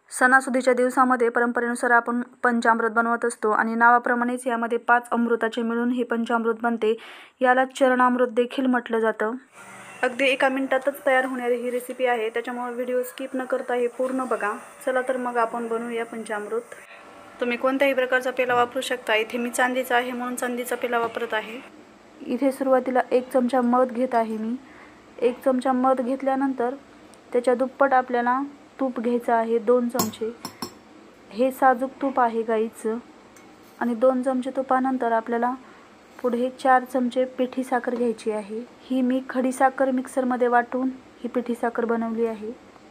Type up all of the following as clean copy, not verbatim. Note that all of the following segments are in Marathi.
सणासुदीच्या दिवसामध्ये परंपरेनुसार आपण पंचामृत बनवत असतो आणि नावाप्रमाणेच यामध्ये 5 अमृताचे मिळून हे पंचामृत बनते. याला चरणामृत देखील म्हटलं जातं. अगदी 1 मिनिटातच तयार होणारी ही रेसिपी आहे, त्याच्यामुळे व्हिडिओ स्किप न करता हे पूर्ण बघा. चला तर मग आपण बनवूया पंचामृत. तुम्ही कोणत्याही प्रकारचा पेला वापरू शकता. इथे मी चांदीचा आहे म्हणून चांदीचा पेला वापरत आहे. इथे सुरुवातीला 1 चमचा मध घेत आहे मी. 1 चमचा मध घेतल्यानंतर त्याच्या दुप्पट आपल्याला तूप घ्यायचं आहे. 2 चमचे. हे साजूक तूप आहे गाईचं. आणि 2 चमचे तुपानंतर आपल्याला पुढे 4 चमचे पिठी साखर घ्यायची आहे. ही मी खडी साखर मिक्सरमध्ये वाटून ही पिठी साखर बनवली आहे.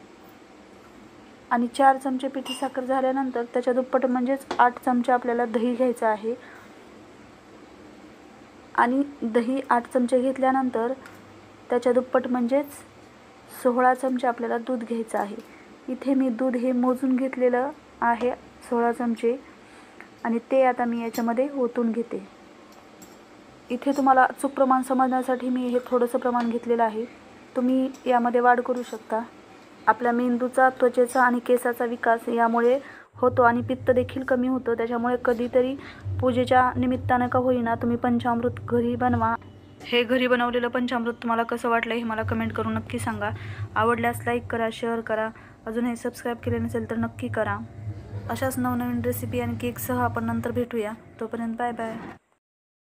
आणि 4 चमचे पिठी साखर झाल्यानंतर त्याच्या दुप्पट म्हणजेच 8 चमचे आपल्याला दही घ्यायचं आहे. आणि दही 8 चमचे घेतल्यानंतर त्याच्या दुप्पट म्हणजेच 16 चमचे आपल्याला दूध घ्यायचं आहे. इथे मी दूध हे मोजून घेतलेलं आहे 16 चमचे आणि ते आता मी याच्यामध्ये ओतून घेते. इथे तुम्हाला अचूक प्रमाण समजण्यासाठी मी हे थोडंसं प्रमाण घेतलेलं आहे. तुम्ही यामध्ये वाढ करू शकता. आपल्या मेंदूचा, त्वचेचा आणि केसाचा विकास यामुळे होतो आणि पित्त देखील कमी होतं. त्याच्यामुळे कधीतरी पूजेच्या निमित्तानं का होईना तुम्ही पंचामृत घरी बनवा. हे घरी बनवलेलं पंचामृत तुम्हाला कसं वाटलं हे मला कमेंट करून नक्की सांगा. आवडल्यास लाईक करा, शेअर करा. अजूनही सबस्क्राईब केले नसेल तर नक्की करा. अशाच नवनवीन रेसिपी आणि केकसह आपण नंतर भेटूया. तोपर्यंत बाय बाय.